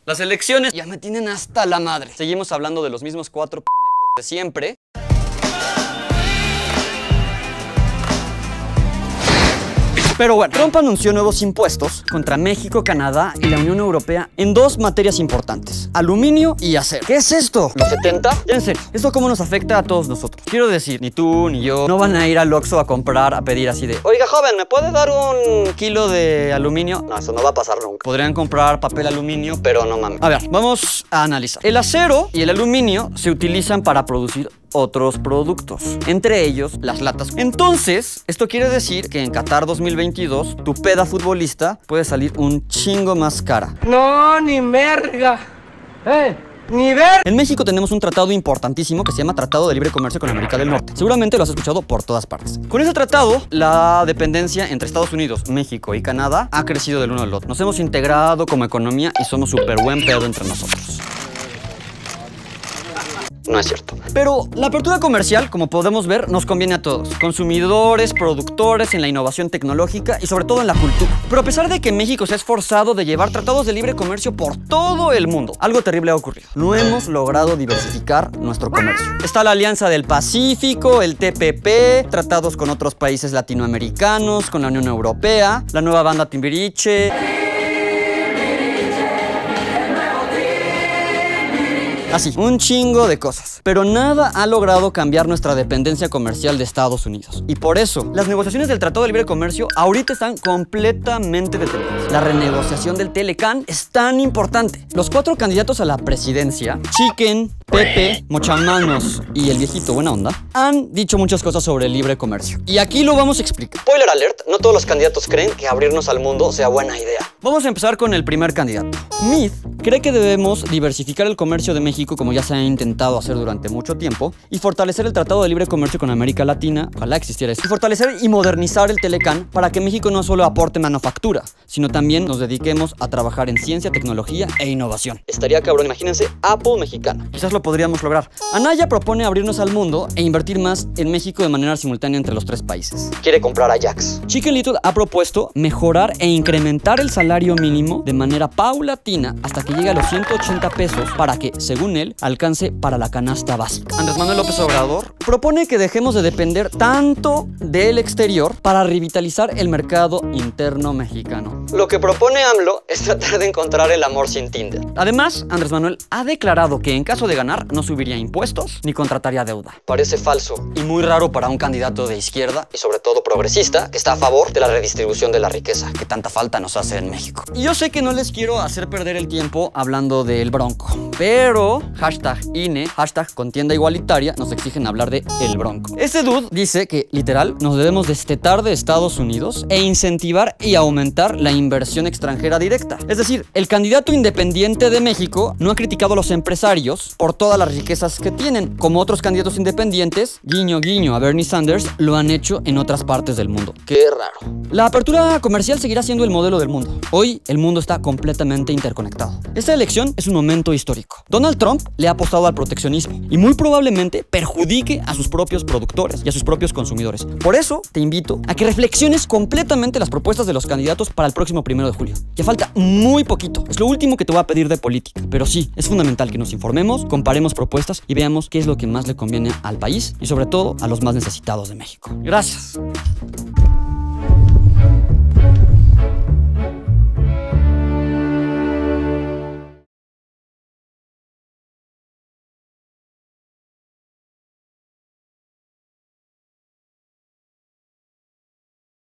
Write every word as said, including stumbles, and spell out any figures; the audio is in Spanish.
Las elecciones ya me tienen hasta la madre. Seguimos hablando de los mismos cuatro pendejos de siempre. Pero bueno, Trump anunció nuevos impuestos contra México, Canadá y la Unión Europea en dos materias importantes: aluminio y acero. ¿Qué es esto? ¿Los setenta? Ya en serio, ¿esto cómo nos afecta a todos nosotros? Quiero decir, ni tú ni yo no van a ir al Oxxo a comprar, a pedir así de: oiga, joven, ¿me puede dar un kilo de aluminio? No, eso no va a pasar nunca. Podrían comprar papel aluminio, pero no mames. A ver, vamos a analizar. El acero y el aluminio se utilizan para producir otros productos, entre ellos las latas. Entonces, esto quiere decir que en Qatar dos mil veintidós tu peda futbolista puede salir un chingo más cara. No, ni merga. Eh, ni ver. En México tenemos un tratado importantísimo que se llama Tratado de Libre Comercio con América del Norte. Seguramente lo has escuchado por todas partes. Con ese tratado, la dependencia entre Estados Unidos, México y Canadá ha crecido del uno al otro. Nos hemos integrado como economía y somos súper buen pedo entre nosotros. No es cierto. Pero la apertura comercial, como podemos ver, nos conviene a todos. Consumidores, productores, en la innovación tecnológica y sobre todo en la cultura. Pero a pesar de que México se ha esforzado de llevar tratados de libre comercio por todo el mundo, algo terrible ha ocurrido. No hemos logrado diversificar nuestro comercio. Está la Alianza del Pacífico, el T P P, tratados con otros países latinoamericanos, con la Unión Europea, la nueva banda Timbiriche. Así, un chingo de cosas. Pero nada ha logrado cambiar nuestra dependencia comercial de Estados Unidos. Y por eso, las negociaciones del Tratado de Libre Comercio ahorita están completamente detenidas. La renegociación del Telecán es tan importante. Los cuatro candidatos a la presidencia, Chicken, Pepe, Mochamanos y el viejito buena onda, han dicho muchas cosas sobre el libre comercio. Y aquí lo vamos a explicar. Spoiler alert, no todos los candidatos creen que abrirnos al mundo sea buena idea. Vamos a empezar con el primer candidato. Meade cree que debemos diversificar el comercio de México, como ya se ha intentado hacer durante mucho tiempo, y fortalecer el Tratado de Libre Comercio con América Latina, ojalá existiera eso, y fortalecer y modernizar el Telecán para que México no solo aporte manufactura, sino también nos dediquemos a trabajar en ciencia, tecnología e innovación. Estaría cabrón, imagínense, Apple mexicana. Quizás lo podríamos lograr. Anaya propone abrirnos al mundo e invertir más en México de manera simultánea entre los tres países. Quiere comprar Ajax. Chicken Little ha propuesto mejorar e incrementar el salario mínimo de manera paulatina hasta que llegue a los ciento ochenta pesos para que, según él, alcance para la canasta básica. Andrés Manuel López Obrador propone que dejemos de depender tanto del exterior para revitalizar el mercado interno mexicano. Lo que propone AMLO es tratar de encontrar el amor sin Tinder. Además, Andrés Manuel ha declarado que en caso de ganar no subiría impuestos ni contrataría deuda. Parece falso y muy raro para un candidato de izquierda y sobre todo progresista que está a favor de la redistribución de la riqueza que tanta falta nos hace en México. Y yo sé que no les quiero hacer perder el tiempo hablando del Bronco, pero hashtag I N E, hashtag contienda igualitaria nos exigen hablar de el Bronco. Este dude dice que literal nos debemos destetar de Estados Unidos e incentivar y aumentar la inversión extranjera directa. Es decir, el candidato independiente de México no ha criticado a los empresarios por todas las riquezas que tienen, como otros candidatos independientes, guiño guiño a Bernie Sanders, lo han hecho en otras partes del mundo. Qué raro. La apertura comercial seguirá siendo el modelo del mundo. Hoy el mundo está completamente interconectado. Esta elección es un momento histórico. Donald Trump le ha apostado al proteccionismo y muy probablemente perjudique a sus propios productores y a sus propios consumidores. Por eso te invito a que reflexiones completamente las propuestas de los candidatos para el próximo primero de julio. Ya falta muy poquito. Es lo último que te voy a pedir de política. Pero sí, es fundamental que nos informemos, comparemos propuestas y veamos qué es lo que más le conviene al país y sobre todo a los más necesitados de México. Gracias.